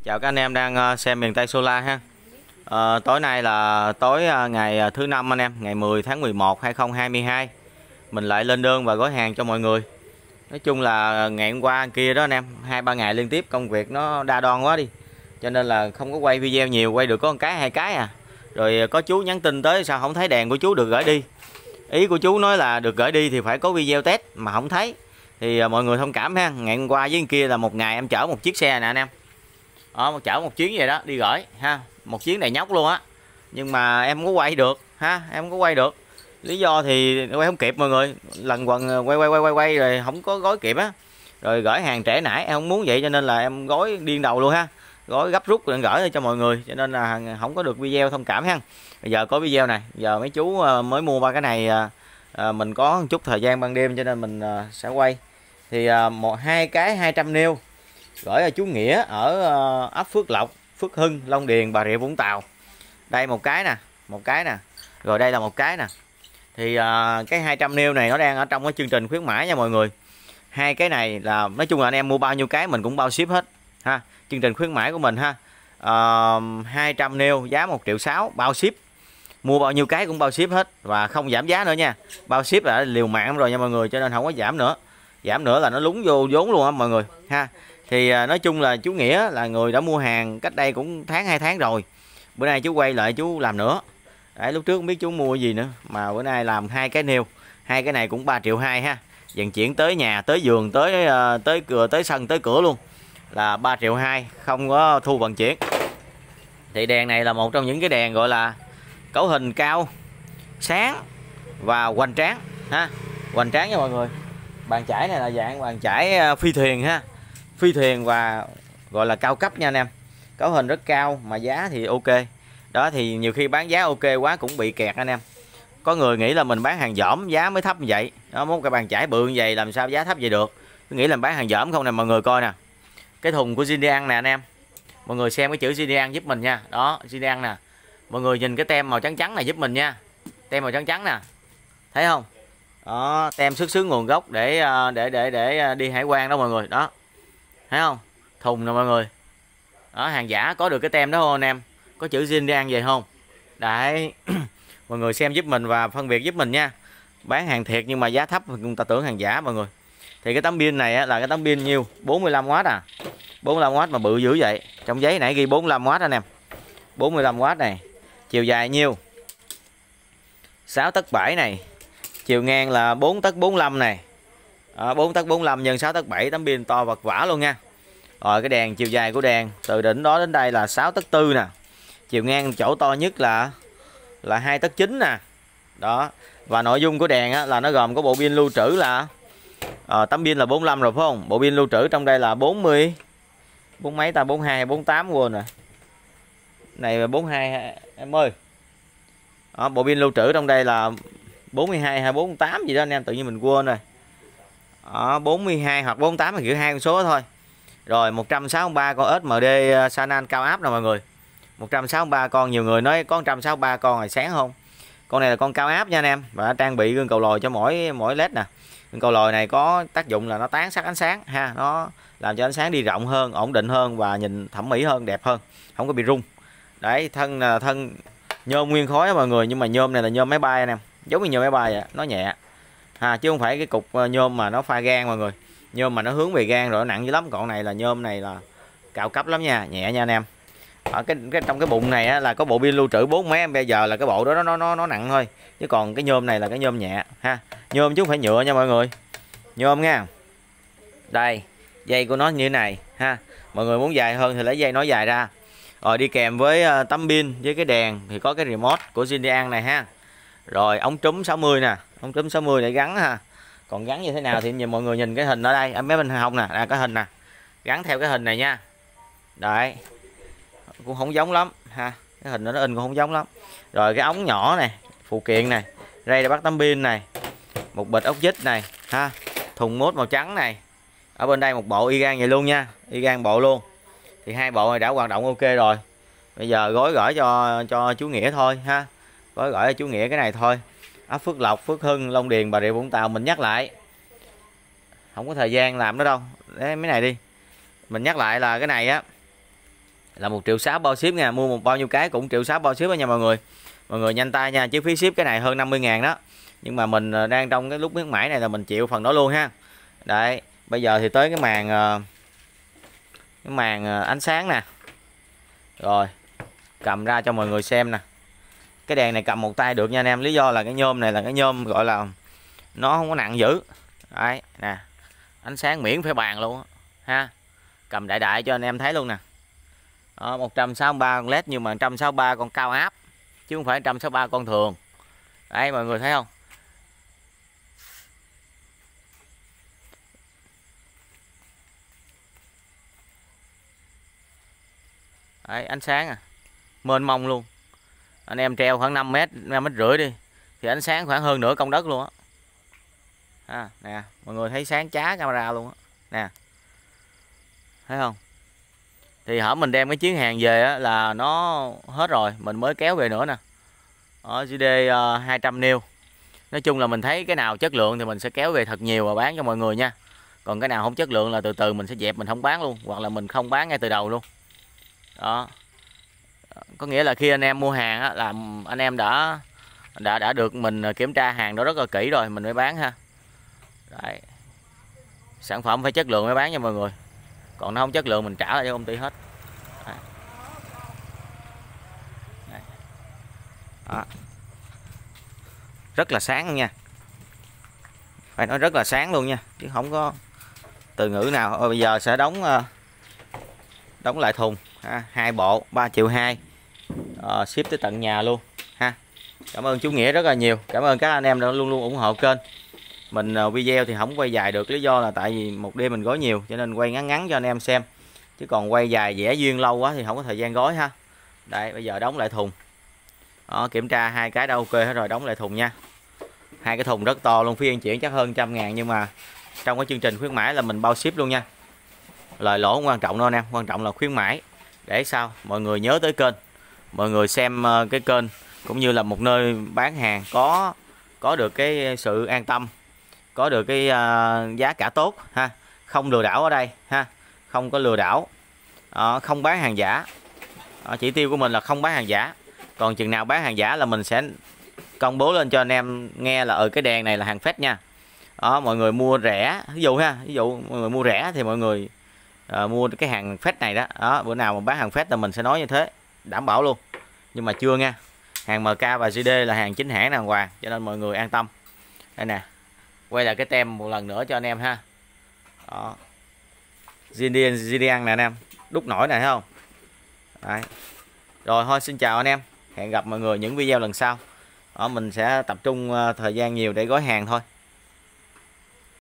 Chào các anh em đang xem miền Tây Solar ha. Tối nay là tối ngày thứ năm anh em, ngày 10 tháng 11 2022. Mình lại lên đơn và gói hàng cho mọi người. Nói chung là ngày hôm qua kia đó anh em, 2-3 ngày liên tiếp công việc nó đa đoan quá đi. Cho nên là không có quay video nhiều, quay được có một cái hai cái à. Rồi có chú nhắn tin tới sao không thấy đèn của chú được gửi đi. Ý của chú nói là được gửi đi thì phải có video test mà không thấy. Thì mọi người thông cảm ha. Ngày hôm qua với kia là một ngày em chở một chiếc xe nè anh em. Chở một chuyến vậy đó đi gửi ha, một chuyến đầy nhóc luôn á, nhưng mà em không có quay được ha, em không có quay được, lý do thì quay không kịp mọi người, lần quần quay rồi không có gói kịp á, rồi gửi hàng trễ nải em không muốn vậy cho nên là em gói điên đầu luôn ha, gói gấp rút rồi gửi cho mọi người cho nên là không có được video, thông cảm ha. Bây giờ có video này, giờ mấy chú mới mua ba cái này, mình có một chút thời gian ban đêm cho nên mình sẽ quay. Thì hai cái 200 nêu gửi cho chú Nghĩa ở ấp Phước Lộc, Phước Hưng, Long Điền, Bà Rịa Vũng Tàu. Đây một cái nè, rồi đây là một cái nè. Thì cái 200 nêu này nó đang ở trong cái chương trình khuyến mãi nha mọi người. Hai cái này là nói chung là anh em mua bao nhiêu cái mình cũng bao ship hết ha. Chương trình khuyến mãi của mình ha. 200 nêu giá 1.600.000 bao ship. Mua bao nhiêu cái cũng bao ship hết và không giảm giá nữa nha. Bao ship là liều mạng rồi nha mọi người, cho nên không có giảm nữa. Giảm nữa là nó lúng vô vốn luôn á mọi người ha. Thì nói chung là chú Nghĩa là người đã mua hàng cách đây cũng tháng 2 tháng rồi. Bữa nay chú quay lại chú làm nữa. Đấy, lúc trước không biết chú mua gì nữa mà bữa nay làm hai cái nêu. Hai cái này cũng 3.200.000 ha. Vận chuyển tới nhà, tới giường, tới cửa, tới sân, tới cửa luôn. Là 3.200.000, không có thu vận chuyển. Thì đèn này là một trong những cái đèn gọi là cấu hình cao, sáng và hoành tráng ha. Hoành tráng nha mọi người. Bàn chải này là dạng bàn chải phi thuyền ha. Phi thuyền và gọi là cao cấp nha anh em. Cấu hình rất cao mà giá thì ok. Đó thì nhiều khi bán giá ok quá cũng bị kẹt anh em. Có người nghĩ là mình bán hàng dỏm giá mới thấp như vậy. Đó, một cái bàn chải bự như vậy làm sao giá thấp vậy được. Cứ nghĩ là bán hàng dỏm không nè mọi người coi nè. Cái thùng của Zindian nè anh em. Mọi người xem cái chữ Zindian giúp mình nha. Đó, Zindian nè. Mọi người nhìn cái tem màu trắng trắng này giúp mình nha. Tem màu trắng trắng nè. Thấy không? Đó, tem xuất xứ nguồn gốc để đi hải quan đó mọi người. Đó. Thấy không? Thùng nè mọi người. Đó, hàng giả có được cái tem đó không anh em? Có chữ Zindian về không? Đấy. Mọi người xem giúp mình và phân biệt giúp mình nha. Bán hàng thiệt nhưng mà giá thấp người ta tưởng hàng giả mọi người. Thì cái tấm pin này là cái tấm pin nhiêu? 45W à. 45W mà bự dữ vậy. Trong giấy nãy ghi 45W anh em. 45W này. Chiều dài nhiêu? 6 tấc 7 này. Chiều ngang là 4 tấc 45 này. 4 tấc 45 nhân 6 tấc 7, tấm pin to vật vã luôn nha. Rồi cái đèn, chiều dài của đèn từ đỉnh đó đến đây là 6 tấc 4 nè. Chiều ngang chỗ to nhất là 2 tấc 9 nè. Đó. Và nội dung của đèn á, là nó gồm có bộ pin lưu trữ là tấm pin là 45 rồi phải không? Bộ pin lưu trữ trong đây là 40 mấy ta, 42 hay 48 quên rồi. Này là 42 em ơi. Đó, bộ pin lưu trữ trong đây là 42 hay 48 gì đó anh em, tự nhiên mình quên rồi. 42 hoặc 48 là kiểu hai con số thôi. Rồi 163 con SMD Sanan cao áp nè mọi người. 163 con, nhiều người nói có 163 con này sáng không. Con này là con cao áp nha anh em, và trang bị gương cầu lồi cho mỗi led nè. Gương cầu lồi này có tác dụng là nó tán sát ánh sáng ha, nó làm cho ánh sáng đi rộng hơn, ổn định hơn và nhìn thẩm mỹ hơn, đẹp hơn, không có bị rung. Đấy, thân là thân nhôm nguyên khối đó mọi người, nhưng mà nhôm này là nhôm máy bay anh em, giống như nhôm máy bay vậy, nó nhẹ ha, chứ không phải cái cục nhôm mà nó pha gan mọi người. Nhôm mà nó hướng về gan rồi nó nặng dữ lắm, còn này là nhôm này là cao cấp lắm nha, nhẹ nha anh em. Ở trong cái bụng này á, là có bộ pin lưu trữ 4 mấy em, bây giờ là cái bộ đó nó nặng thôi, chứ còn cái nhôm này là cái nhôm nhẹ ha. Nhôm chứ không phải nhựa nha mọi người, nhôm nha. Đây dây của nó như thế này ha, mọi người muốn dài hơn thì lấy dây nó dài ra. Rồi đi kèm với tấm pin với cái đèn thì có cái remote của Zindian này ha. Rồi ống trúm 60 nè, ống trúm 60 để gắn ha. Còn gắn như thế nào thì nhìn mọi người nhìn cái hình ở đây, ở mấy bên hông nè, cái hình nè, gắn theo cái hình này nha. Đấy, cũng không giống lắm ha, cái hình nó in cũng không giống lắm. Rồi cái ống nhỏ này, phụ kiện này, ray để bắt tấm pin này, một bịch ốc vít này ha, thùng mốt màu trắng này. Ở bên đây một bộ y gan vậy luôn nha, y gan bộ luôn. Thì hai bộ này đã hoạt động ok rồi. Bây giờ gói gửi cho chú Nghĩa thôi ha. Gói gửi cho chú Nghĩa cái này thôi. Ấp Phước Lộc, Phước Hưng, Long Điền, Bà Rịa Vũng Tàu. Mình nhắc lại, không có thời gian làm nữa đâu. Đấy, mấy này đi. Mình nhắc lại là cái này á, là 1,6 triệu bao ship nha, mua bao nhiêu cái cũng 1,6 triệu bao ship đó nha mọi người. Mọi người nhanh tay nha, chứ phí ship cái này hơn 50.000 đó. Nhưng mà mình đang trong cái lúc khuyến mãi này là mình chịu phần đó luôn ha. Đấy, bây giờ thì tới cái màn ánh sáng nè. Rồi, cầm ra cho mọi người xem nè. Cái đèn này cầm một tay được nha anh em, lý do là cái nhôm này là cái nhôm gọi là nó không có nặng dữ. Đấy, nè. Ánh sáng miễn phải bàn luôn á ha. Cầm đại đại cho anh em thấy luôn nè. Đó, 163 con led, nhưng mà 163 con cao áp chứ không phải 163 con thường. Đấy, mọi người thấy không? Đấy, ánh sáng mênh mông luôn. Anh em treo khoảng 5 mét, 5 mét rưỡi đi thì ánh sáng khoảng hơn nửa công đất luôn á. Nè, mọi người thấy sáng chá camera luôn á. Nè. Thấy không? Thì hở mình đem cái chuyến hàng về á, là nó hết rồi, mình mới kéo về nữa nè. Ở GD 200 nêu. Nói chung là mình thấy cái nào chất lượng thì mình sẽ kéo về thật nhiều và bán cho mọi người nha. Còn cái nào không chất lượng là từ từ mình sẽ dẹp, mình không bán luôn, hoặc là mình không bán ngay từ đầu luôn. Đó. Có nghĩa là khi anh em mua hàng á, là anh em đã được mình kiểm tra hàng đó rất là kỹ rồi mình mới bán ha. Đấy. Sản phẩm phải chất lượng mới bán cho mọi người. Còn nó không chất lượng mình trả lại cho công ty hết. Đấy. Đấy. Đó. Rất là sáng nha, phải nói rất là sáng luôn nha, chứ không có từ ngữ nào. Bây giờ sẽ đóng lại thùng ha, 2 bộ 3,2 triệu, ship tới tận nhà luôn ha. Cảm ơn chú Nghĩa rất là nhiều, cảm ơn các anh em đã luôn luôn ủng hộ kênh mình. Video thì không quay dài được, lý do là tại vì một đêm mình gói nhiều cho nên quay ngắn ngắn cho anh em xem, chứ còn quay dài vẽ duyên lâu quá thì không có thời gian gói ha. Đây, bây giờ đóng lại thùng. Đó, kiểm tra hai cái đã ok hết rồi, đóng lại thùng nha. Hai cái thùng rất to luôn, phí vận chuyển chắc hơn 100.000, nhưng mà trong cái chương trình khuyến mãi là mình bao ship luôn nha. Lời lỗ không quan trọng đâu anh em, quan trọng là khuyến mãi. Để sao mọi người nhớ tới kênh, mọi người xem cái kênh cũng như là một nơi bán hàng có được cái sự an tâm, có được cái giá cả tốt ha, không lừa đảo ở đây ha, không có lừa đảo, không bán hàng giả. Chỉ tiêu của mình là không bán hàng giả. Còn chừng nào bán hàng giả là mình sẽ công bố lên cho anh em nghe là cái đèn này là hàng phết nha. Đó, mọi người mua rẻ, ví dụ mọi người mua rẻ thì mọi người mua cái hàng phết này đó. Đó, bữa nào mà bán hàng phết là mình sẽ nói như thế, đảm bảo luôn. Nhưng mà chưa nha, hàng MK và GD là hàng chính hãng đàng hoàng, cho nên mọi người an tâm. Đây nè, quay lại cái tem một lần nữa cho anh em ha. Đó, GD nè anh em, đúc nổi này thấy không? Đấy. Rồi thôi, xin chào anh em, hẹn gặp mọi người những video lần sau. Mình sẽ tập trung thời gian nhiều để gói hàng thôi.